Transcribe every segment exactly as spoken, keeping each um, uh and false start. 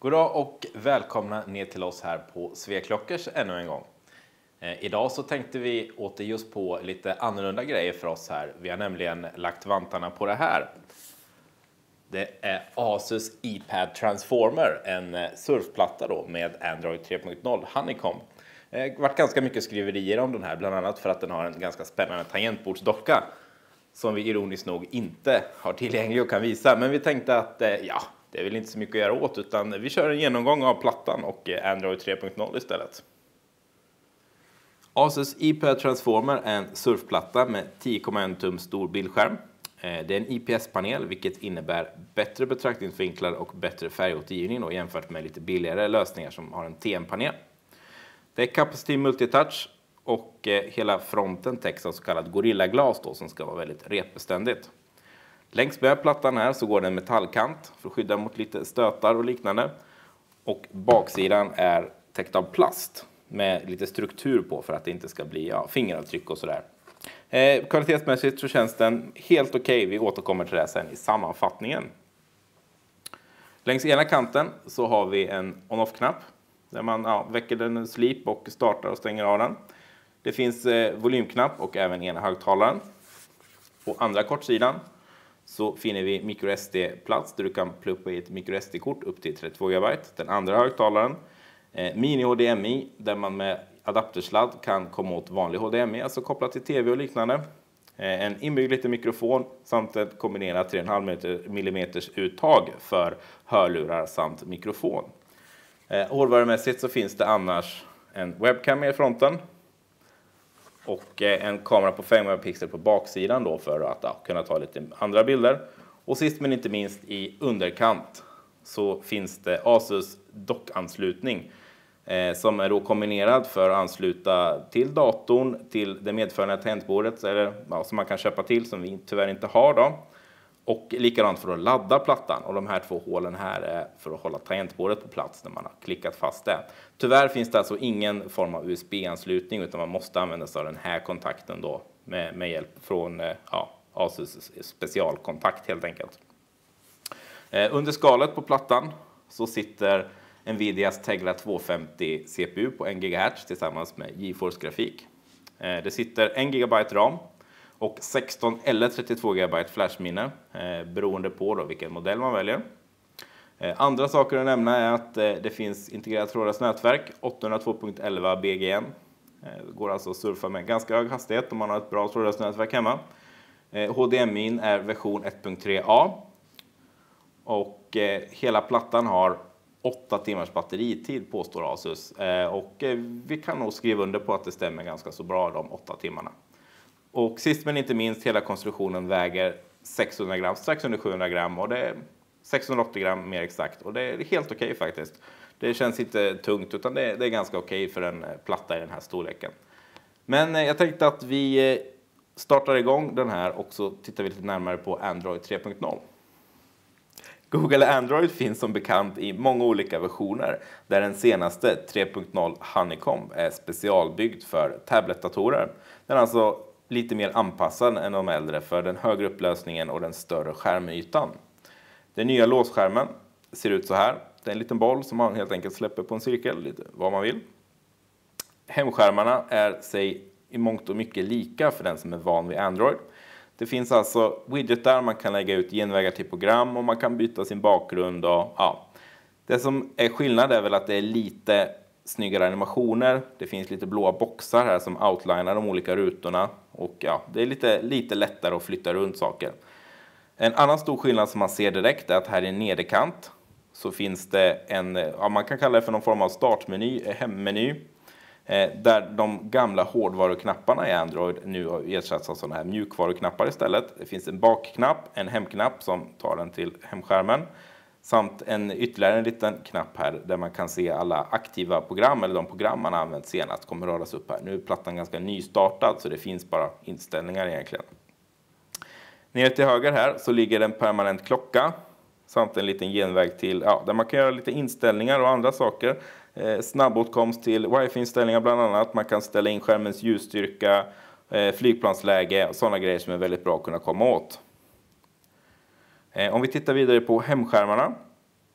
Goddag och välkomna ner till oss här på Sveklockers ännu en gång. Eh, idag så tänkte vi åter just på lite annorlunda grejer för oss här. Vi har nämligen lagt vantarna på det här. Det är Asus iPad Transformer, en surfplatta då med Android tre punkt noll Honeycomb. Det har varit ganska mycket skriverier om den här, bland annat för att den har en ganska spännande tangentbordsdocka som vi ironiskt nog inte har tillgänglig och kan visa. Men vi tänkte att ja, det är väl inte så mycket att göra åt, utan vi kör en genomgång av plattan och Android tre punkt noll istället. Asus iPad Transformer är en surfplatta med tio komma ett tum stor bildskärm. Det är en I P S-panel, vilket innebär bättre betraktningsvinklar och bättre färgåtergivning jämfört med lite billigare lösningar som har en T M-panel. Det är Capacitive Multitouch och hela fronten täcks av så kallad Gorilla-glas då, som ska vara väldigt repbeständigt. Längs med plattan här så går det en metallkant för att skydda mot lite stötar och liknande. Och baksidan är täckt av plast med lite struktur på för att det inte ska bli ja, fingeravtryck och sådär. Eh, kvalitetsmässigt så känns den helt okej. Okay. Vi återkommer till det sen i sammanfattningen. Längs ena kanten så har vi en on-off-knapp där man ja, väcker den slip och startar och stänger av den. Det finns eh, volymknapp och även ena högtalaren. På andra kortsidan så finner vi microSD-plats där du kan plugga i ett microSD-kort upp till trettiotvå gigabyte. Den andra högtalaren, eh, mini-H D M I, där man med adaptersladd kan komma åt vanlig H D M I, alltså kopplat till tv och liknande. Eh, en inbyggd liten mikrofon samt ett kombinerat tre komma fem millimeter uttag för hörlurar samt mikrofon. Eh, hårdvarumässigt så finns det annars en webcam i fronten. Och en kamera på fem megapixlar på baksidan då för att ja, kunna ta lite andra bilder. Och sist men inte minst i underkant så finns det Asus dockanslutning. Eh, som är då kombinerad för att ansluta till datorn, till det medförande tangentbordet eller, ja, som man kan köpa till som vi tyvärr inte har då. Och likadant för att ladda plattan. Och de här två hålen här är för att hålla tangentbordet på plats när man har klickat fast det. Tyvärr finns det alltså ingen form av U S B-anslutning utan man måste använda sig av den här kontakten då med, med hjälp från ja, Asus specialkontakt helt enkelt. Eh, under skalet på plattan så sitter Nvidias Tegra tvåhundrafemtio C P U på en gigahertz tillsammans med GeForce-grafik. Eh, det sitter en gigabyte RAM och sexton eller trettiotvå gigabyte flashminne eh, beroende på då vilken modell man väljer. Eh, andra saker att nämna är att eh, det finns integrerat trådlöst nätverk åttahundratvå punkt elva B G N. Eh, det går alltså att surfa med ganska hög hastighet om man har ett bra trådlöst nätverk hemma. Eh, H D M I är version ett punkt tre A. Och eh, hela plattan har åtta timmars batteritid påstår Asus. Eh, och eh, vi kan nog skriva under på att det stämmer ganska så bra de åtta timmarna. Och sist men inte minst, hela konstruktionen väger sexhundra gram, strax under sjuhundra gram och det är sexhundraåttio gram mer exakt. Och det är helt okej okay faktiskt. Det känns inte tungt utan det är, det är ganska okej okay för en platta i den här storleken. Men jag tänkte att vi startar igång den här och så tittar vi lite närmare på Android tre punkt noll. Google Android finns som bekant i många olika versioner där den senaste tre punkt noll Honeycomb är specialbyggd för tabletdatorer. Den är alltså lite mer anpassad än de äldre för den högre upplösningen och den större skärmytan. Den nya låsskärmen ser ut så här. Det är en liten boll som man helt enkelt släpper på en cirkel, lite vad man vill. Hemskärmarna är sig i mångt och mycket lika för den som är van vid Android. Det finns alltså widgetar, man kan lägga ut genvägar till program och man kan byta sin bakgrund. Och, ja. Det som är skillnad är väl att det är lite snyggare animationer. Det finns lite blåa boxar här som outlinar de olika rutorna. Och ja, det är lite, lite lättare att flytta runt saker. En annan stor skillnad som man ser direkt är att här i nederkant så finns det en, ja, man kan kalla det för någon form av startmeny, hemmeny. Eh, där de gamla hårdvaruknapparna i Android nu har ersatts av sådana här mjukvaruknappar istället. Det finns en bakknapp, en hemknapp som tar den till hemskärmen. Samt en ytterligare en liten knapp här där man kan se alla aktiva program eller de program man har använt senast kommer radas upp här. Nu är plattan ganska nystartad så det finns bara inställningar egentligen. Nere till höger här så ligger en permanent klocka samt en liten genväg till ja, där man kan göra lite inställningar och andra saker. Eh, snabbåtkomst till wifi-inställningar bland annat. Man kan ställa in skärmens ljusstyrka, eh, flygplansläge och sådana grejer som är väldigt bra att kunna komma åt. Eh, om vi tittar vidare på hemskärmarna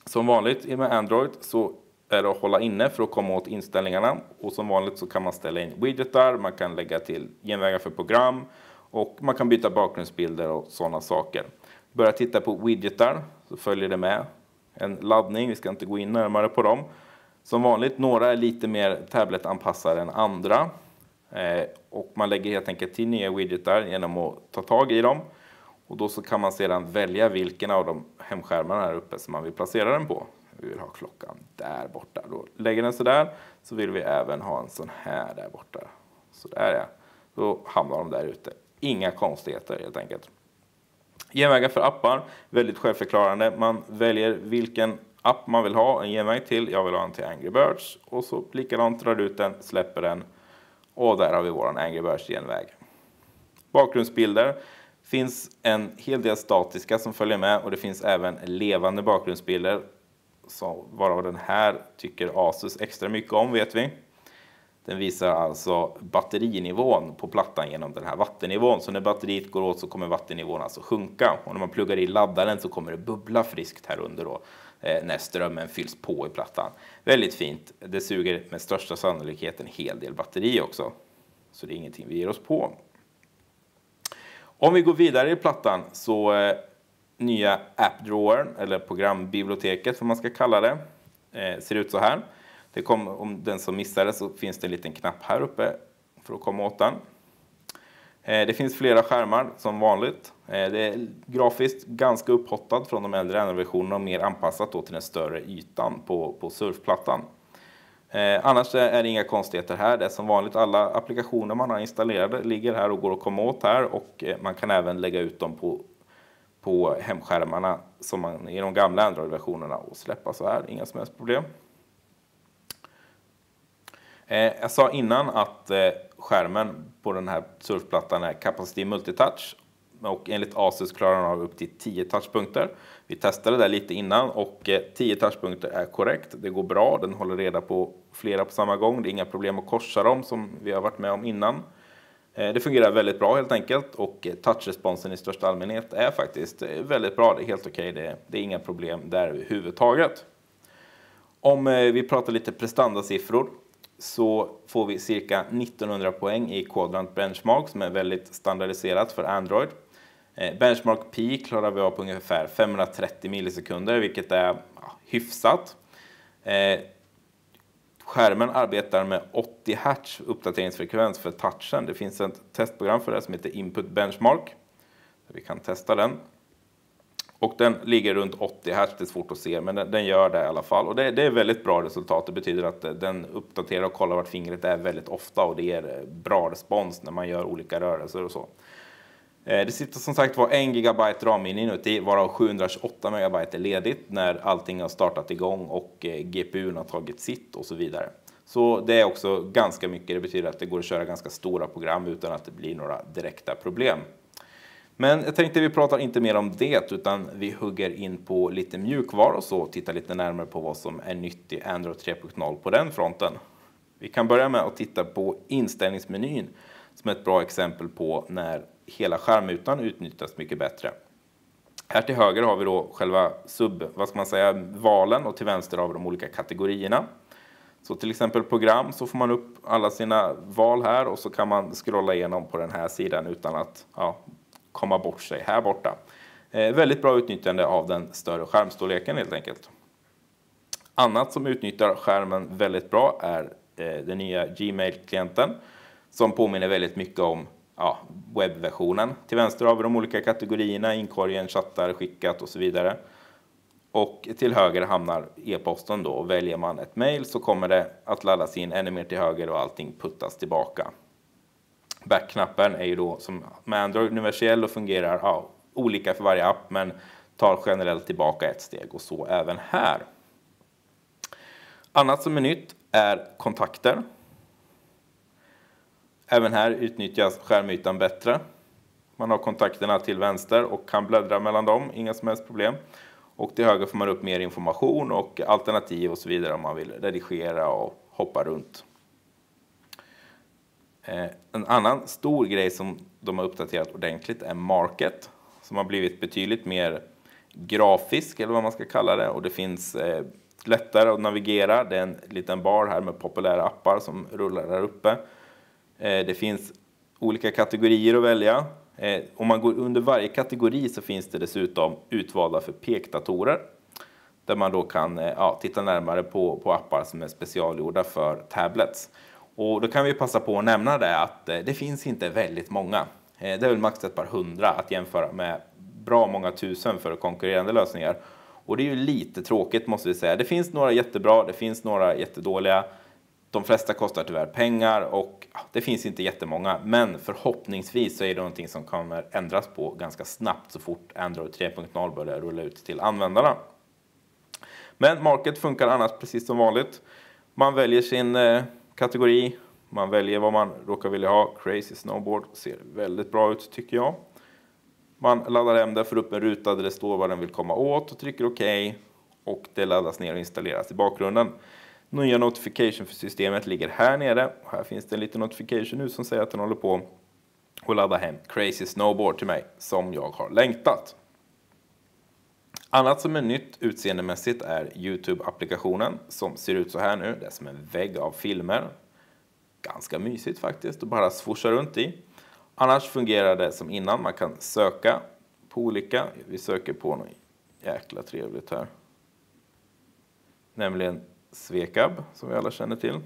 Som vanligt med Android så är det att hålla inne för att komma åt inställningarna. Och som vanligt så kan man ställa in widgetar, man kan lägga till genvägar för program och man kan byta bakgrundsbilder och sådana saker. Börja titta på widgetar så följer det med en laddning, vi ska inte gå in närmare på dem. Som vanligt, några är lite mer tabletanpassade än andra. Eh, och man lägger helt enkelt till nya widgetar genom att ta tag i dem. Och då så kan man sedan välja vilken av de hemskärmarna här uppe som man vill placera den på. Vi vill ha klockan där borta. Då lägger den så där, så vill vi även ha en sån här där borta. Så där är. Då hamnar de där ute. Inga konstigheter helt enkelt. Genvägar för appar, väldigt självförklarande. Man väljer vilken app man vill ha en genväg till. Jag vill ha en till Angry Birds. Och så likadant drar ut den, släpper den. Och där har vi vår Angry Birds genväg. Bakgrundsbilder. Finns en hel del statiska som följer med. Och det finns även levande bakgrundsbilder. Så varav den här tycker Asus extra mycket om, vet vi. Den visar alltså batterinivån på plattan genom den här vattennivån. Så när batteriet går åt så kommer vattennivån alltså sjunka. Och när man pluggar i laddaren så kommer det bubbla friskt här under då. Eh, när strömmen fylls på i plattan. Väldigt fint. Det suger med största sannolikhet en hel del batteri också. Så det är ingenting vi ger oss på. Om vi går vidare i plattan så eh, nya appdrawern eller programbiblioteket som man ska kalla det. Eh, ser ut så här. Det kom, om den som missade så finns det en liten knapp här uppe för att komma åt den. Eh, det finns flera skärmar som vanligt. Eh, det är grafiskt ganska upphottat från de äldre Android-versionerna och mer anpassat då till den större ytan på, på surfplattan. Eh, annars är det inga konstigheter här. Det är som vanligt alla applikationer man har installerade ligger här och går att komma åt här. Och eh, man kan även lägga ut dem på, på hemskärmarna som man i de gamla Android-versionerna och släppa så här. Inga som helst problem. Eh, jag sa innan att eh, skärmen på den här surfplattan är kapacitiv multitouch. Och enligt Asus klarar den av upp till tio touchpunkter. Vi testade det lite innan och eh, tio touchpunkter är korrekt. Det går bra, den håller reda på flera på samma gång. Det är inga problem att korsa dem som vi har varit med om innan. Eh, det fungerar väldigt bra helt enkelt. Och eh, touchresponsen i största allmänhet är faktiskt eh, väldigt bra. Det är helt okej, det, det är inga problem där överhuvudtaget. Om eh, vi pratar lite prestandasiffror. Så får vi cirka nittonhundra poäng i Quadrant Benchmark som är väldigt standardiserat för Android. Eh, Benchmark P klarar vi av på ungefär femhundratrettio millisekunder, vilket är ja, hyfsat. Eh, skärmen arbetar med åttio hertz uppdateringsfrekvens för touchen. Det finns ett testprogram för det som heter Input Benchmark. Så vi kan testa den. Och den ligger runt åttio hertz, det är svårt att se, men den, den gör det i alla fall. Och det, det är väldigt bra resultat, det betyder att den uppdaterar och kollar vart fingret är väldigt ofta. Och det ger bra respons när man gör olika rörelser och så. Eh, det sitter som sagt var en gigabyte RAM-minne inuti, varav sjuhundratjugoåtta megabyte är ledigt när allting har startat igång och eh, G P U:n har tagit sitt och så vidare. Så det är också ganska mycket, det betyder att det går att köra ganska stora program utan att det blir några direkta problem. Men jag tänkte vi pratar inte mer om det utan vi hugger in på lite mjukvara och så tittar lite närmare på vad som är nytt i Android tre punkt noll på den fronten. Vi kan börja med att titta på inställningsmenyn som är ett bra exempel på när hela skärmytan utnyttjas mycket bättre. Här till höger har vi då själva sub, vad ska man säga, valen och till vänster har vi de olika kategorierna. Så till exempel program så får man upp alla sina val här och så kan man scrolla igenom på den här sidan utan att ja, komma bort sig här borta. Eh, väldigt bra utnyttjande av den större skärmstorleken helt enkelt. Annat som utnyttjar skärmen väldigt bra är eh, den nya Gmail-klienten som påminner väldigt mycket om ja, webbversionen. Till vänster har vi de olika kategorierna, inkorgen, chattar, skickat och så vidare. Och till höger hamnar e-posten då. Och väljer man ett mail så kommer det att laddas in ännu mer till höger och allting puttas tillbaka. Backknappen är ju då som med Android universell och fungerar ja, olika för varje app men tar generellt tillbaka ett steg och så även här. Annat som är nytt är kontakter. Även här utnyttjas skärmytan bättre. Man har kontakterna till vänster och kan bläddra mellan dem, inga som helst problem. Och till höger får man upp mer information och alternativ och så vidare om man vill redigera och hoppa runt. En annan stor grej som de har uppdaterat ordentligt är Market. Som har blivit betydligt mer grafisk eller vad man ska kalla det. Och det finns eh, lättare att navigera. Det är en liten bar här med populära appar som rullar där uppe. Eh, det finns olika kategorier att välja. Eh, om man går under varje kategori så finns det dessutom utvalda för pekdatorer. Där man då kan eh, ja, titta närmare på, på appar som är specialgjorda för tablets. Och då kan vi passa på att nämna det att eh, det finns inte väldigt många. Eh, det är väl max ett par hundra att jämföra med bra många tusen för konkurrerande lösningar. Och det är ju lite tråkigt måste vi säga. Det finns några jättebra, det finns några jättedåliga. De flesta kostar tyvärr pengar och ja, det finns inte jättemånga. Men förhoppningsvis så är det någonting som kommer ändras på ganska snabbt så fort Android tre punkt noll börjar rulla ut till användarna. Men Market funkar annars precis som vanligt. Man väljer sin eh, kategori, man väljer vad man råkar vilja ha. Crazy Snowboard ser väldigt bra ut tycker jag. Man laddar hem det, får upp en ruta där det står vad den vill komma åt och trycker OK. Och det laddas ner och installeras i bakgrunden. Nya notification för systemet ligger här nere. Och här finns det en liten notification nu som säger att den håller på att ladda hem Crazy Snowboard till mig som jag har längtat. Annat som är nytt utseendemässigt är YouTube-applikationen som ser ut så här nu. Det är som en vägg av filmer. Ganska mysigt faktiskt att bara swooша runt i. Annars fungerar det som innan. Man kan söka på olika. Vi söker på något jäkla trevligt här. Nämligen Svekab som vi alla känner till.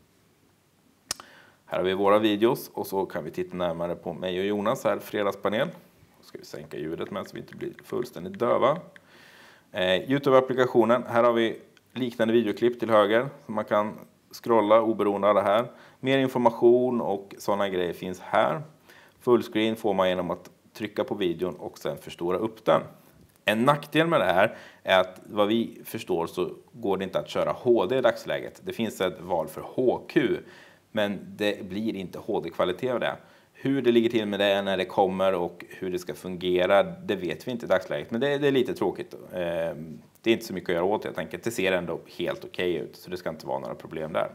Här har vi våra videos och så kan vi titta närmare på mig och Jonas här fredagspanel. Då ska vi sänka ljudet med så vi inte blir fullständigt döva. Eh, YouTube-applikationen. Här har vi liknande videoklipp till höger som man kan scrolla oberoende av det här. Mer information och sådana grejer finns här. Fullscreen får man genom att trycka på videon och sen förstora upp den. En nackdel med det här är att vad vi förstår så går det inte att köra H D i dagsläget. Det finns ett val för H Q men det blir inte H D-kvalitet av det. Hur det ligger till med det när det kommer och hur det ska fungera det vet vi inte i dagsläget. Men det, det är lite tråkigt. Det är inte så mycket att göra åt helt enkelt. Det ser ändå helt okej ut så det ska inte vara några problem där.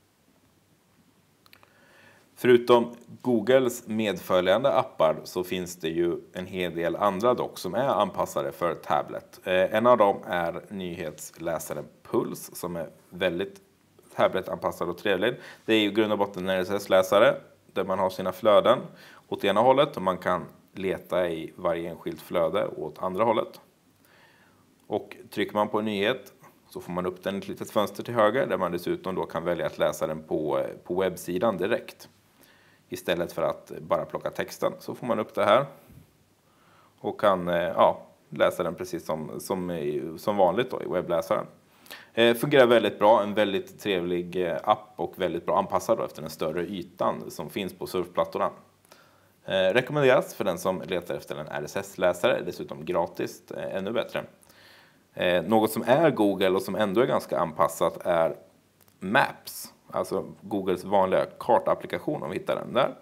Förutom Googles medföljande appar så finns det ju en hel del andra dock som är anpassade för tablet. Eh, en av dem är nyhetsläsaren Puls som är väldigt tabletanpassad och trevlig. Det är ju grund och botten en R S S-läsare där man har sina flöden åt ena hållet och man kan leta i varje enskilt flöde åt andra hållet. Och trycker man på en nyhet så får man upp den i ett litet fönster till höger där man dessutom då kan välja att läsa den på, på webbsidan direkt. Istället för att bara plocka texten så får man upp det här. Och kan ja, läsa den precis som, som, som vanligt då, i webbläsaren. Eh, fungerar väldigt bra. En väldigt trevlig app och väldigt bra anpassad då, efter den större ytan som finns på surfplattorna. Eh, rekommenderas för den som letar efter en R S S-läsare. Dessutom gratis. Eh, ännu bättre. Eh, något som är Google och som ändå är ganska anpassat är Maps. Alltså Googles vanliga kartapplikation om vi hittar den där.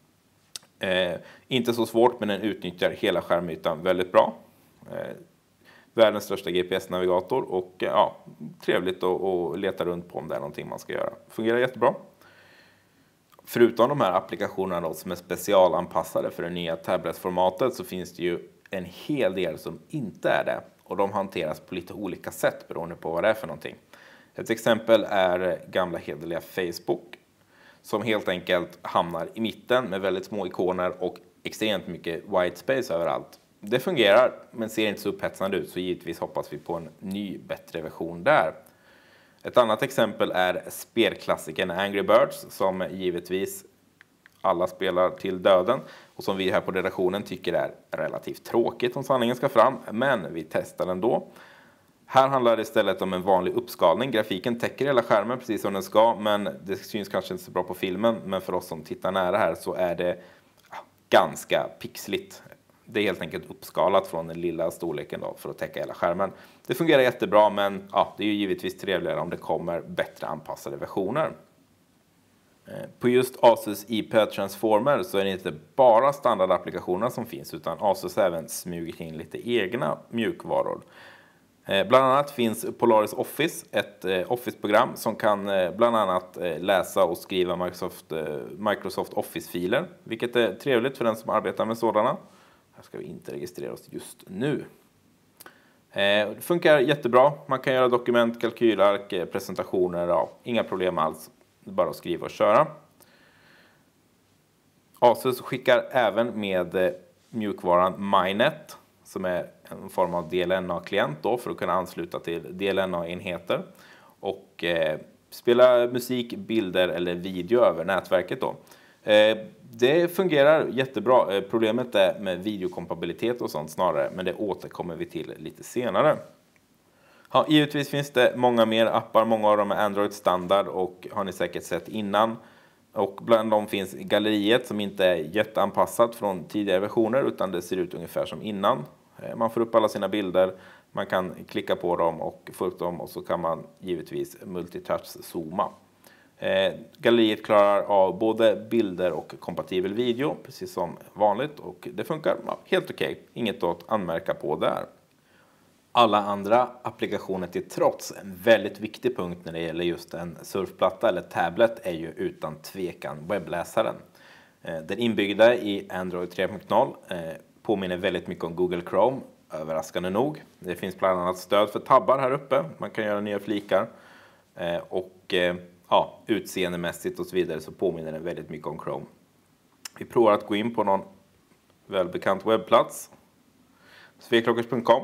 Eh, inte så svårt men den utnyttjar hela skärmytan väldigt bra. Eh, världens största G P S-navigator och eh, ja, trevligt att, att leta runt på om det är någonting man ska göra. Fungerar jättebra. Förutom de här applikationerna då, som är specialanpassade för det nya tabletformatet så finns det ju en hel del som inte är det. Och de hanteras på lite olika sätt beroende på vad det är för någonting. Ett exempel är gamla hederliga Facebook som helt enkelt hamnar i mitten med väldigt små ikoner och extremt mycket white space överallt. Det fungerar men ser inte så upphetsande ut så givetvis hoppas vi på en ny bättre version där. Ett annat exempel är spelklassikern Angry Birds som givetvis alla spelar till döden och som vi här på redaktionen tycker är relativt tråkigt om sanningen ska fram, men vi testar ändå. Här handlar det istället om en vanlig uppskalning. Grafiken täcker hela skärmen precis som den ska, men det syns kanske inte så bra på filmen. Men för oss som tittar nära här så är det ganska pixligt. Det är helt enkelt uppskalat från den lilla storleken då för att täcka hela skärmen. Det fungerar jättebra, men ja, det är ju givetvis trevligare om det kommer bättre anpassade versioner. På just Asus I P Transformer så är det inte bara standardapplikationer som finns, utan Asus även smugit in lite egna mjukvaror. Bland annat finns Polaris Office, ett Office-program som kan bland annat läsa och skriva Microsoft, Microsoft Office-filer. Vilket är trevligt för den som arbetar med sådana. Här ska vi inte registrera oss just nu. Det funkar jättebra. Man kan göra dokument, kalkylark, presentationer. Ja, inga problem alls. Det är bara att skriva och köra. Asus skickar även med mjukvaran MyNet, som är en form av D L N A-klient då, för att kunna ansluta till D L N A-enheter och eh, spela musik, bilder eller video över nätverket då. Eh, det fungerar jättebra. Eh, problemet är med videokompatibilitet och sånt snarare, men det återkommer vi till lite senare. Ja, givetvis finns det många mer appar, många av dem är Android standard och har ni säkert sett innan. Och bland dem finns galleriet som inte är jätteanpassat från tidigare versioner, utan det ser ut ungefär som innan. Man får upp alla sina bilder, man kan klicka på dem och få upp dem, och så kan man givetvis multitouch-zooma. Eh, galleriet klarar av både bilder och kompatibel video, precis som vanligt, och det funkar ja, helt okej. Okay. Inget att anmärka på där. Alla andra applikationer till trots, en väldigt viktig punkt när det gäller just en surfplatta eller tablet är ju utan tvekan webbläsaren. Den inbyggda i Android tre punkt noll påminner väldigt mycket om Google Chrome, överraskande nog. Det finns bland annat stöd för tabbar här uppe, man kan göra nya flikar och ja, utseendemässigt och så vidare så påminner den väldigt mycket om Chrome. Vi provar att gå in på någon välbekant webbplats, sveklockers punkt com.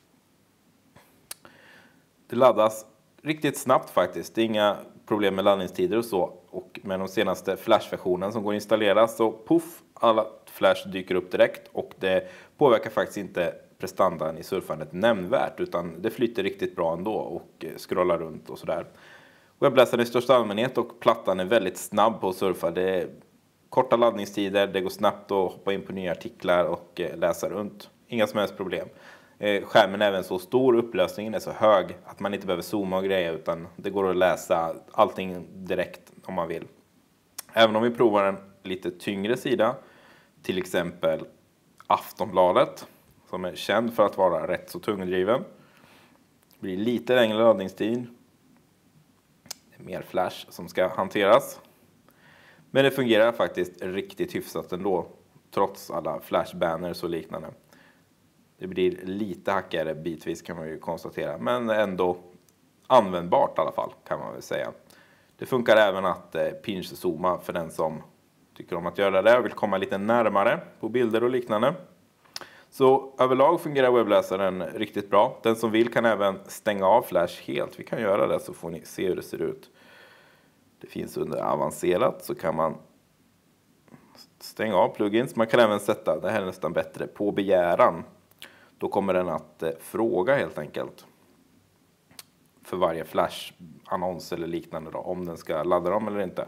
Det laddas riktigt snabbt faktiskt. Det är inga problem med laddningstider och så. Och med de senaste Flash-versionen som går att installera så puff, alla Flash dyker upp direkt. Och det påverkar faktiskt inte prestandan i surfandet nämnvärt, utan det flyter riktigt bra ändå och scrollar runt och sådär. Webbläsaren i största allmänhet och plattan är väldigt snabb på att surfa. Det är korta laddningstider, det går snabbt att hoppa in på nya artiklar och läsa runt. Inga som helst problem. Skärmen är även så stor, upplösningen är så hög att man inte behöver zooma och grejer, utan det går att läsa allting direkt om man vill. Även om vi provar en lite tyngre sida, till exempel Aftonbladet, som är känd för att vara rätt så tungdriven. Det blir lite längre laddningstid. Det är mer flash som ska hanteras. Men det fungerar faktiskt riktigt hyfsat ändå, trots alla flashbanners och liknande. Det blir lite hackigare bitvis kan man ju konstatera, men ändå användbart i alla fall kan man väl säga. Det funkar även att eh, pinch-zooma för den som tycker om att göra det och vill komma lite närmare på bilder och liknande. Så överlag fungerar webbläsaren riktigt bra. Den som vill kan även stänga av Flash helt. Vi kan göra det så får ni se hur det ser ut. Det finns under avancerat, så kan man stänga av plugins. Man kan även sätta, det här är nästan bättre, på begäran. Då kommer den att eh, fråga helt enkelt för varje Flash-annons eller liknande då, om den ska ladda dem eller inte.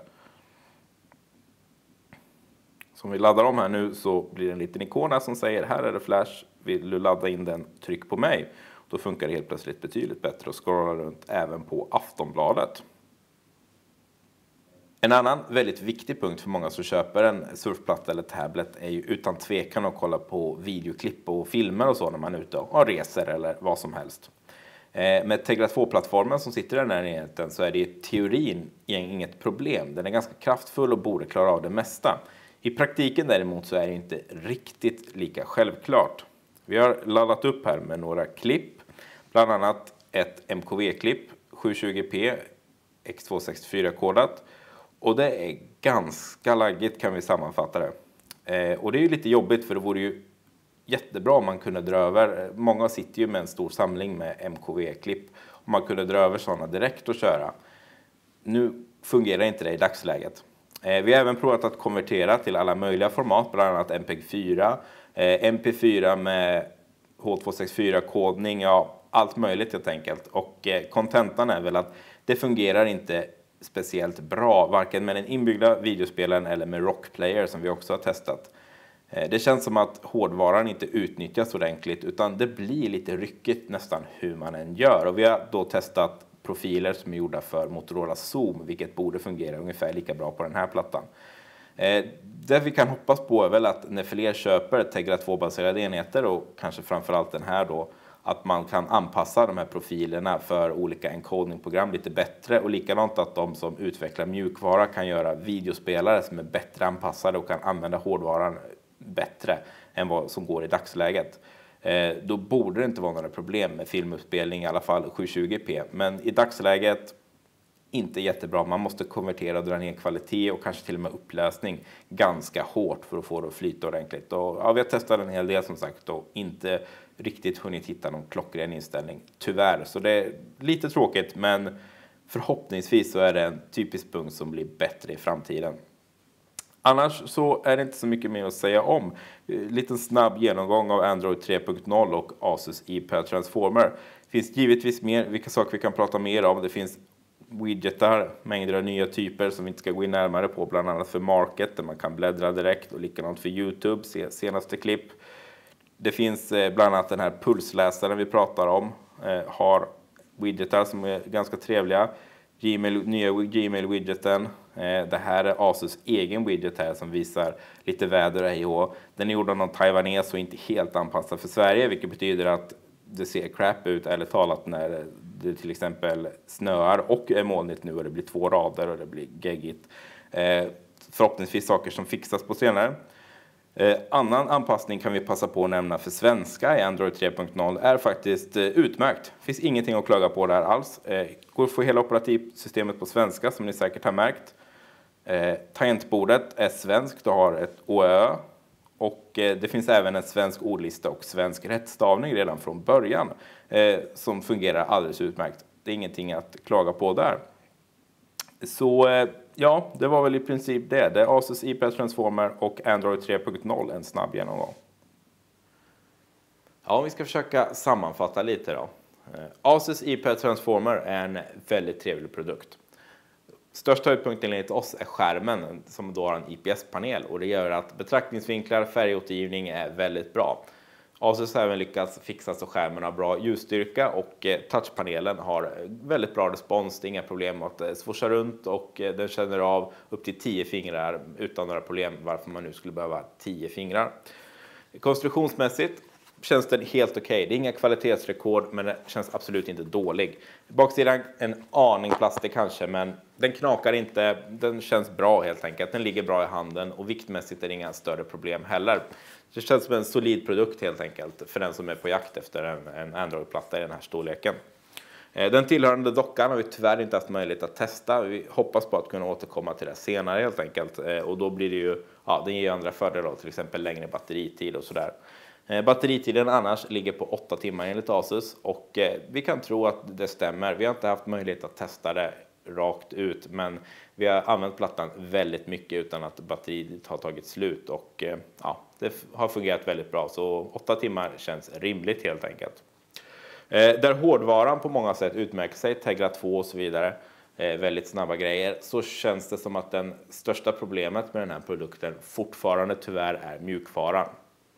Så om vi laddar dem här nu så blir det en liten ikon här som säger här är det Flash, vill du ladda in den, tryck på mig. Då funkar det helt plötsligt betydligt bättre att scrolla runt även på Aftonbladet. En annan väldigt viktig punkt för många som köper en surfplatta eller tablet är ju utan tvekan att kolla på videoklipp och filmer och så när man är ute och reser eller vad som helst. Med Tegra två-plattformen som sitter i den här enheten så är det i teorin inget problem. Den är ganska kraftfull och borde klara av det mesta. I praktiken däremot så är det inte riktigt lika självklart. Vi har laddat upp här med några klipp, bland annat ett M K V-klipp, sjuhundratjugo p X tvåhundrasextiofyra-kodat. Och det är ganska laggigt kan vi sammanfatta det. Eh, och det är ju lite jobbigt, för det vore ju jättebra om man kunde dra över. Många sitter ju med en stor samling med M K V-klipp. Om man kunde dra över sådana direkt och köra. Nu fungerar inte det i dagsläget. Eh, vi har även provat att konvertera till alla möjliga format, bland annat M P fyra, eh, M P fyra med H tvåhundrasextiofyra-kodning, ja allt möjligt helt enkelt. Och eh, kontentan är väl att det fungerar inte speciellt bra, varken med den inbyggda videospelaren eller med Rockplayer som vi också har testat. Det känns som att hårdvaran inte utnyttjas ordentligt, utan det blir lite ryckigt nästan hur man än gör. Och vi har då testat profiler som är gjorda för Motorola Zoom, vilket borde fungera ungefär lika bra på den här plattan. Det vi kan hoppas på är väl att när fler köper Tegra två-baserade enheter, och kanske framförallt den här då, att man kan anpassa de här profilerna för olika encodingprogram lite bättre. Och likadant att de som utvecklar mjukvara kan göra videospelare som är bättre anpassade och kan använda hårdvaran bättre än vad som går i dagsläget. Eh, då borde det inte vara några problem med filmuppspelning, i alla fall sjuhundratjugo p. Men i dagsläget inte jättebra. Man måste konvertera och dra ner kvalitet och kanske till och med upplösning ganska hårt för att få det att flyta ordentligt. Och, ja, vi har testat en hel del som sagt och inte riktigt hunnit hitta någon klockren inställning, tyvärr. Så det är lite tråkigt, men förhoppningsvis så är det en typisk punkt som blir bättre i framtiden. Annars så är det inte så mycket mer att säga om. Liten snabb genomgång av Android tre punkt noll och Asus iPad Transformer. Det finns givetvis mer, vilka saker vi kan prata mer om. Det finns widgetar, mängder av nya typer som vi inte ska gå in närmare på, bland annat för Market där man kan bläddra direkt, och likadant för YouTube, se senaste klipp. Det finns bland annat den här pulsläsaren vi pratar om, eh, har widgetar som är ganska trevliga. Gmail, nya Gmail-widgeten. Eh, det här är Asus egen widget här som visar lite väder och hej och. Den är gjord av någon taiwanes och inte helt anpassad för Sverige, vilket betyder att det ser crap ut, eller talat, när det till exempel snöar och är molnigt nu och det blir två rader och det blir geggigt. Eh, förhoppningsvis saker som fixas på senare. Eh, annan anpassning kan vi passa på att nämna för svenska i Android tre punkt noll är faktiskt eh, utmärkt. Det finns ingenting att klaga på där alls. Eh, går att få hela operativsystemet på svenska, som ni säkert har märkt. Eh, tangentbordet är svenskt och har ett Å Ö. Och eh, det finns även en svensk ordlista och svensk rättstavning redan från början. Eh, som fungerar alldeles utmärkt. Det är ingenting att klaga på där. Så eh, ja, det var väl i princip det. Det är Asus iPad Transformer och Android tre punkt noll, en snabb genomgång. Ja, om vi ska försöka sammanfatta lite då. Eh, Asus iPad Transformer är en väldigt trevlig produkt. Största höjdpunkten enligt oss är skärmen som då har en I P S-panel, och det gör att betraktningsvinklar, färgåtergivning är väldigt bra. Asus har även lyckats fixa så skärmen har bra ljusstyrka, och touchpanelen har väldigt bra respons. Det är inga problem att det swoshar runt, och den känner av upp till tio fingrar utan några problem, varför man nu skulle behöva tio fingrar. Konstruktionsmässigt känns den helt okej. Okay. Det är inga kvalitetsrekord, men det känns absolut inte dålig. Baksidan en aning plastig kanske, men den knakar inte. Den känns bra helt enkelt. Den ligger bra i handen, och viktmässigt är det inga större problem heller. Det känns som en solid produkt helt enkelt för den som är på jakt efter en, en Android-platta i den här storleken. Den tillhörande dockan har vi tyvärr inte haft möjlighet att testa. Vi hoppas på att kunna återkomma till det senare helt enkelt. Och då blir det ju, ja, den ger ju andra fördelar, till exempel längre batteritid och sådär. Batteritiden annars ligger på åtta timmar enligt Asus, och vi kan tro att det stämmer. Vi har inte haft möjlighet att testa det rakt ut, men vi har använt plattan väldigt mycket utan att batteriet har tagit slut, och ja, det har fungerat väldigt bra, så åtta timmar känns rimligt helt enkelt. Där hårdvaran på många sätt utmärker sig, Tegra två och så vidare, väldigt snabba grejer, så känns det som att den största problemet med den här produkten fortfarande tyvärr är mjukvaran.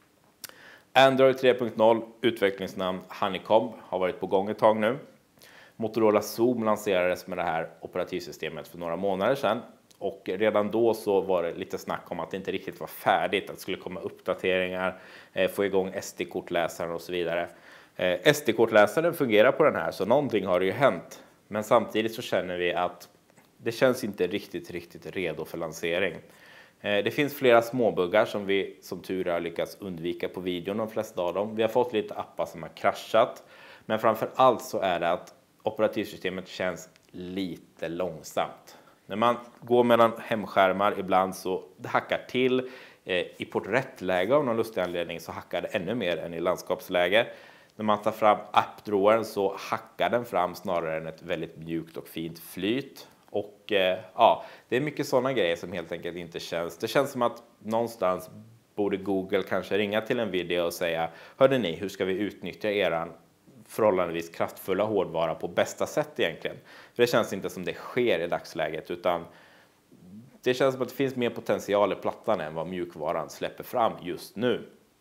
Android tre punkt noll, utvecklingsnamn Honeycomb, har varit på gång ett tag nu. Motorola Xoom lanserades med det här operativsystemet för några månader sedan. Och redan då så var det lite snack om att det inte riktigt var färdigt. Att det skulle komma uppdateringar, få igång S D-kortläsaren och så vidare. S D-kortläsaren fungerar på den här, så någonting har det ju hänt. Men samtidigt så känner vi att det känns inte riktigt, riktigt redo för lansering. Det finns flera småbuggar som vi som tur har lyckats undvika på videon, de flesta av dem. Vi har fått lite appar som har kraschat. Men framför allt så är det att operativsystemet känns lite långsamt. När man går mellan hemskärmar ibland så det hackar till. I porträttläge av någon lustig anledning så hackar det ännu mer än i landskapsläge. När man tar fram appdrawern så hackar den fram snarare än ett väldigt mjukt och fint flyt. Och eh, ja, det är mycket sådana grejer som helt enkelt inte känns. Det känns som att någonstans borde Google kanske ringa till Nvidia och säga: hörde ni, hur ska vi utnyttja eran förhållandevis kraftfulla hårdvara på bästa sätt egentligen? För det känns inte som det sker i dagsläget, utan det känns som att det finns mer potential i plattan än vad mjukvaran släpper fram just nu.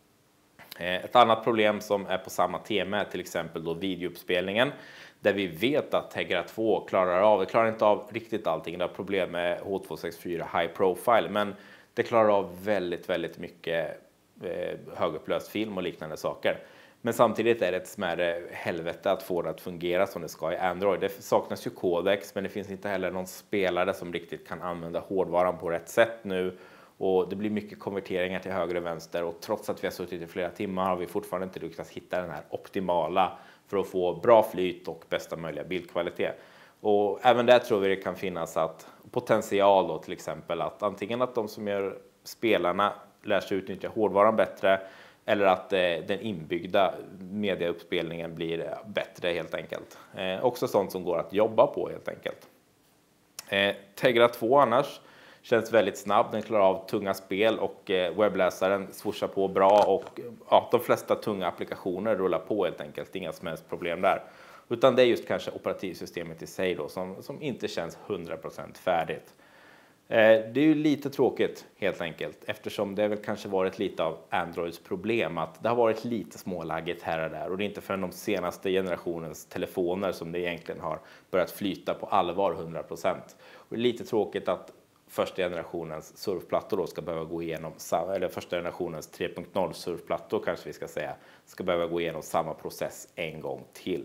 Ett annat problem som är på samma tema är till exempel då videouppspelningen, där vi vet att Tegra två klarar av, det klarar inte av riktigt allting, det har problem med H två sextiofyra High Profile, men det klarar av väldigt, väldigt mycket eh, högupplöst film och liknande saker. Men samtidigt är det ett smärre helvete att få det att fungera som det ska i Android. Det saknas ju codex, men det finns inte heller någon spelare som riktigt kan använda hårdvaran på rätt sätt nu. Och det blir mycket konverteringar till höger och vänster, och trots att vi har suttit i flera timmar har vi fortfarande inte lyckats hitta den här optimala för att få bra flyt och bästa möjliga bildkvalitet. Och även där tror vi det kan finnas att potential då, till exempel att antingen att de som gör spelarna lär sig utnyttja hårdvaran bättre, eller att eh, den inbyggda mediauppspelningen blir bättre helt enkelt. Eh, också sånt som går att jobba på helt enkelt. Eh, Tegra två annars känns väldigt snabb, den klarar av tunga spel och eh, webbläsaren swooshar på bra, och ja, de flesta tunga applikationer rullar på helt enkelt, inga som helst problem där. Utan det är just kanske operativsystemet i sig då som, som inte känns hundra procent färdigt. Eh, det är ju lite tråkigt helt enkelt, eftersom det väl kanske varit lite av Androids problem att det har varit lite smålaggigt här och där, och det är inte förrän de senaste generationens telefoner som det egentligen har börjat flyta på allvar hundra procent. Och det är lite tråkigt att första generationens surfplattor då ska behöva gå igenom, eller första generationens tre punkt noll surfplattor kanske vi ska säga, ska behöva gå igenom samma process en gång till.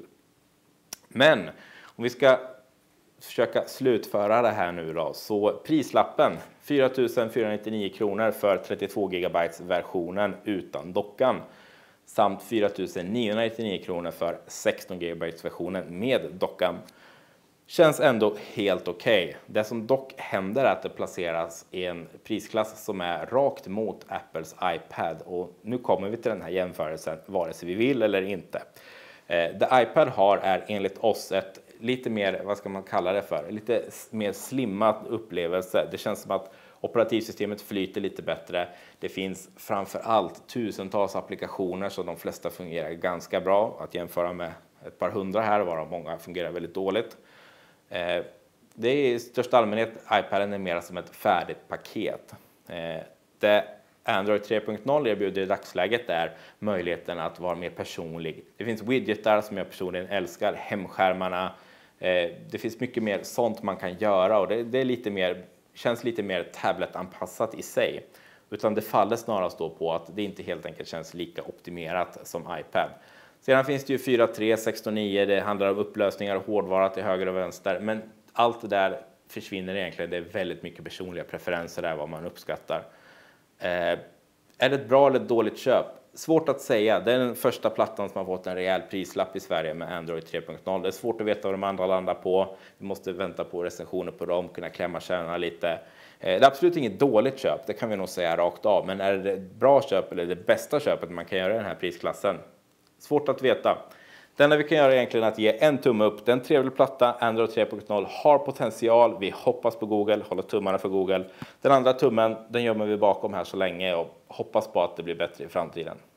Men om vi ska försöka slutföra det här nu då, så prislappen fyra tusen fyrahundranittionio kronor för trettiotvå gigabyte versionen utan dockan, samt fyra tusen niohundranittionio kronor för sexton gigabyte versionen med dockan. Känns ändå helt okej. Okay. Det som dock händer är att det placeras i en prisklass som är rakt mot Apples iPad, och nu kommer vi till den här jämförelsen vare sig vi vill eller inte. Eh, det iPad har är enligt oss ett lite mer, vad ska man kalla det för, lite mer slimmat upplevelse. Det känns som att operativsystemet flyter lite bättre. Det finns framför allt tusentals applikationer så de flesta fungerar ganska bra, att jämföra med ett par hundra här, varav många fungerar väldigt dåligt. Eh, det är i största allmänhet, iPaden är mer som ett färdigt paket. Eh, det Android tre punkt noll erbjuder i dagsläget är möjligheten att vara mer personlig. Det finns widgetar som jag personligen älskar, hemskärmarna. Eh, det finns mycket mer sånt man kan göra, och det, det är lite mer, känns lite mer tabletanpassat i sig. Utan det faller snarast då på att det inte helt enkelt känns lika optimerat som iPad. Sedan finns det ju fyra tre, sexton nio, det handlar om upplösningar och hårdvara till höger och vänster. Men allt det där försvinner egentligen, det är väldigt mycket personliga preferenser där vad man uppskattar. Eh, är det ett bra eller ett dåligt köp? Svårt att säga. Det är den första plattan som har fått en rejäl prislapp i Sverige med Android tre punkt noll. Det är svårt att veta vad de andra landar på. Vi måste vänta på recensioner på dem, kunna klämma kärnorna lite. Eh, det är absolut inget dåligt köp, det kan vi nog säga rakt av. Men är det ett bra köp eller det bästa köpet man kan göra i den här prisklassen? Svårt att veta. Det enda vi kan göra är egentligen att ge en tumme upp. Den trevlig platta, Android tre punkt noll, har potential. Vi hoppas på Google, håller tummarna för Google. Den andra tummen, den gömmer vi bakom här så länge och hoppas på att det blir bättre i framtiden.